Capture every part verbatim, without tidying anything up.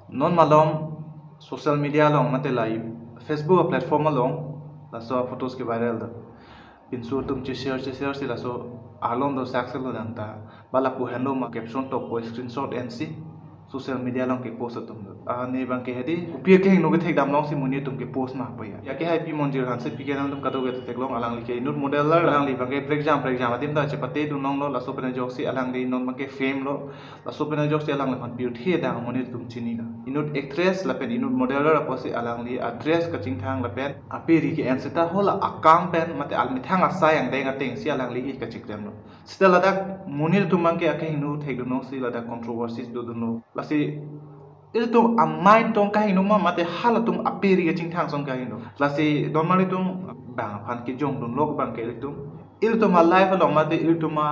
non malom social media long mate live Facebook platform long la so photos ke viral da pin so tum che share che share sila so alon do saksel do danta bala pu hello ma caption to ko screenshot and see social media long ke post tum a ne bang ke hedi upir ke no ke thek dam long si muni tum ke post ma pa ya ya ke hai pi monjir han se pi ke nang tum ka do ke thek long alang li ke inut model la alang li bang ke for example for example adim da che pate du nong lo la so pena jok si alang li non bang ke fame lo la so pena jok si alang li pan pi the da muni tum chini la inut actress la pen inut model la ko si alang li address ka ching thang la pen aperi ke answer ta hola akam pen mate al mi thang asa yang deng ateng si alang li ka chik dem lo stela da muni tum bang ke ake hinu thek du no si la da controversies do du no lasi itu amai tong kahi numa mate hala tum aperi ke ching thang song kahi no lasi normally tum bang phan ke jong dun lok bang ke tum il tum ma life long mate il tum ma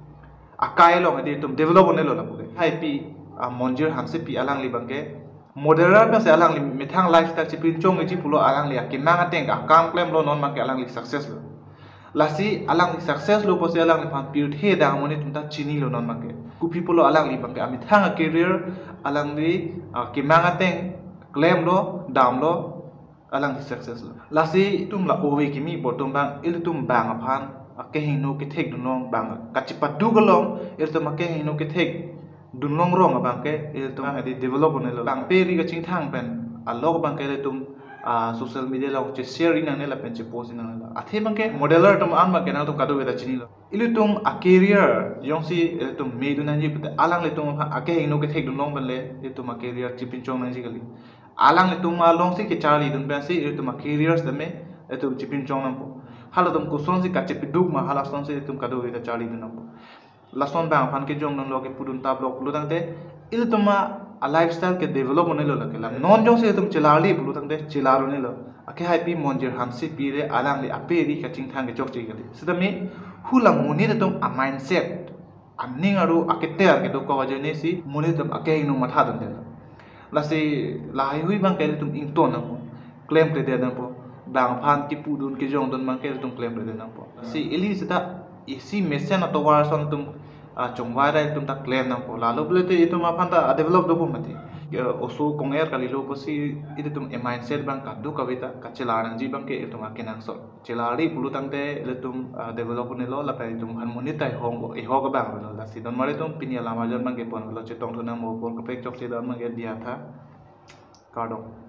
akai long ade tum develop ne lo la puke hai pi monjir hamse pi alang li bang ke moderate ba se alang li mithang lifestyle chi pin chong ji pulo alang li ke nang ateng ka kam claim lo non man ke alang li success lo lasi alang li success lo pose alang li phan pi the da moni tum ta chini lo non man ke ku people lo alang li bang ke ami thang career alang li ke mang ateng claim lo dam lo alang li success lo lasi tum la owe ki mi botum bang il tum bang aphan ke hinu ke thek dunong bang kachipat du galong il tum ke hinu ke thek dunong rong bang ke il tum adi develop ne lo bang peri ka ching thang pen alok bang ke tum a social media la che share ina ne la pen che post ina la athe bang ke modeler tum an ma ke na tum kadu beta chini lo il tum a career yong si tum me du na ji pete alang le tum a ke hinu ke thek dunong ban le il tum a career chipin chong na ji gali alang le tum a long si ke charli dun pen si il tum a careers de me il tum chipin chong na po hala tum ko son si ka che piduk ma hala son si tum kadu beta charli dun po lason bang phan ke jong nang lo ke pudun ta blok lu tang te il tum a lifestyle ke develop ne lo la ke la non jong se tum chilali pulu tang te chilaru ne lo ake happy monjir hamsi pi re alang le aperi ka ching thang ke chok chi gali sidami hulang muni de tum a mindset anning aru akete ke do ko jene si muni tum ake inu matha dun de la si lai hui bang ke tum ing ton nang po claim te de nang po bang phan ki pudun ke jong don mang ke tum claim te de nang po si eli sita isi mesen atau war son tum chongwai rai tum ta claim nang po lalu bele te itu ma phan ta develop do po mati osu konger kali lo po si itu tum e mindset bang ka du kavita ka chelarang ji bang ke itu ma kenang so chelari bulu tang te le tum develop ne lo la pa tum han moni tai hong go e ho ga bang lo la si don mari tum pinia lama jan bang ke pon lo che tong thuna mo pon ka pek chok che da mang ge dia tha ka dong